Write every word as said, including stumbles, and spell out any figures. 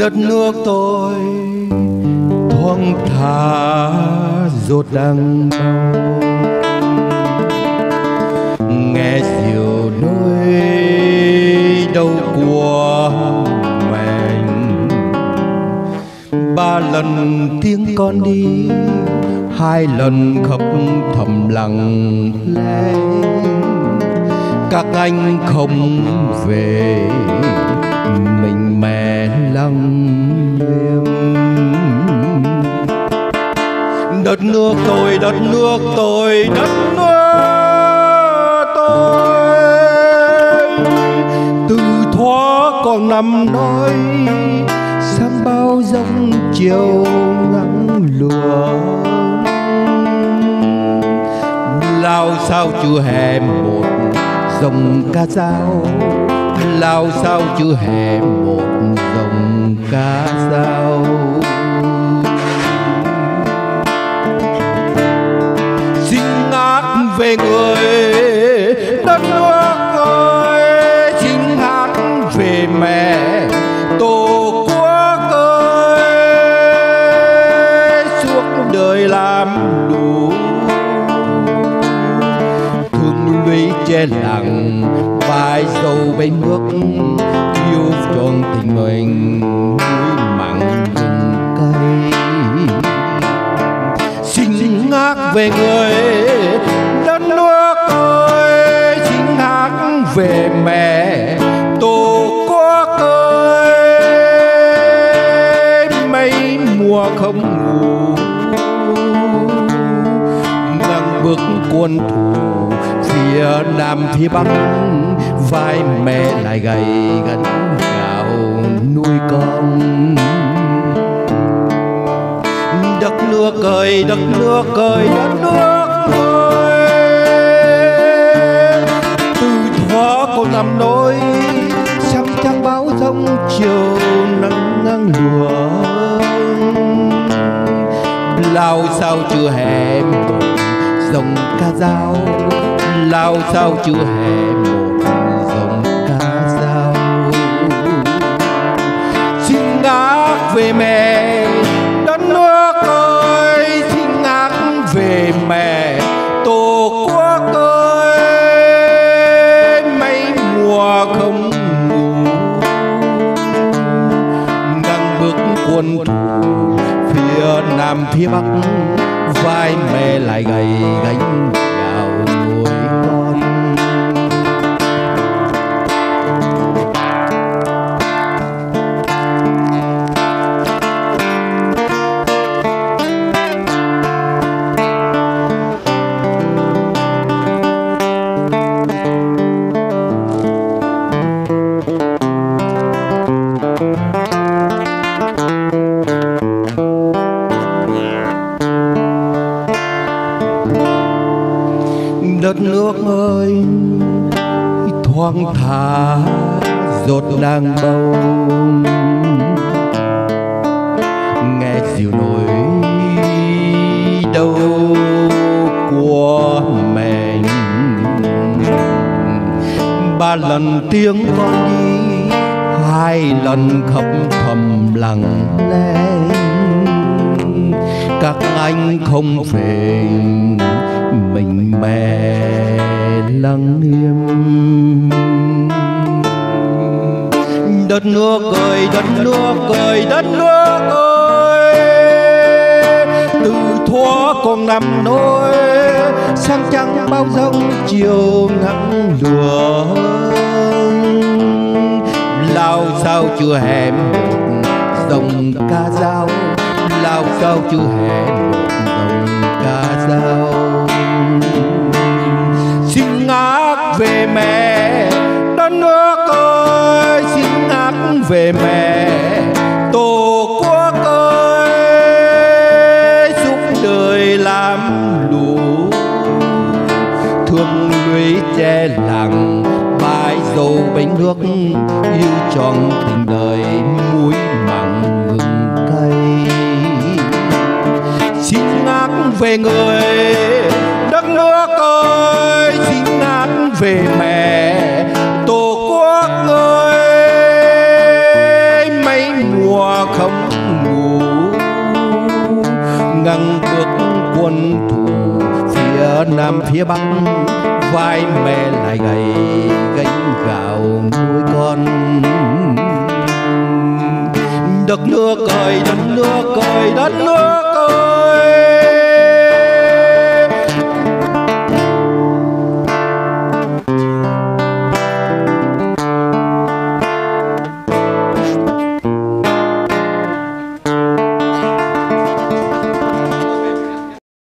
Đất nước tôi thoáng thả rốt đang bao, nghe diều nối đâu của mình. Ba lần tiếng con đi, hai lần khóc thầm lặng lẽ. Các anh không về, mình mẹ lặng im. Đất nước tôi, đất nước tôi, đất nước tôi. Từ thuở còn nằm nói, sáng bao giông chiều ngắm lùa. Lao sao chưa hè một dòng ca dao, lao sao chưa hè một dòng ca dao. Xin hát về người đất nước ơi, xin hát về mẹ tổ quốc ơi. Suốt đời làm đủ thương lũy che lặng vai dầu bên nước, yêu trọn tình mình núi mặn rừng cây. Xin hát về người đất nước ơi, xin hát về mẹ tổ quốc ơi. Mấy mùa không ngủ, ngang bước quân thù phía nam phía bắc, vai mẹ lại gầy gánh gạo nuôi con. Đất nước ơi, đất nước ơi, đất nước ơi. Từ thuở con nằm nỗi, sáng trăng báo giông chiều nắng nắng lùa. Lao sao chưa hè một dòng ca dao, lao sao chưa hè một dòng ca dao. Xin hát về mẹ đất nước ơi, xin hát về mẹ tổ quốc ơi. Mấy mùa không ngủ, đang bước quân thù phía nam phía bắc, vai mẹ lại gầy gánh gạo nuôi con. Đất nước ơi thoáng thả rốt đang bầu, nghe diều nổi đâu của mình. Ba lần tiếng con đi, hai lần khóc thầm lặng lẽ. Các anh không về, mình mẹ lặng im. Đất nước ơi, đất nước ơi, đất nước ơi. Từ thuở còn nằm nỗi, sáng trăng bao giông chiều nắng lùa. Lao sao chưa hè một dòng ca dao, lao sao chưa hè một dòng ca dao. Xin hát về mẹ đất nước ơi, xin hát về mẹ tổ quốc ơi. Suốt đời làm lũ thương lũy che lặng vai dầu bánh nước, yêu trọn tình đời muối mặn gừng cay. Xin hát về người đất nước ơi, xin hát về mẹ tổ quốc ơi. Mấy mùa ngăn bước quân thù phía nam phía bắc, vai mẹ lại gầy gánh gạo nuôi con. Đất nước ơi đất nước ơi đất nước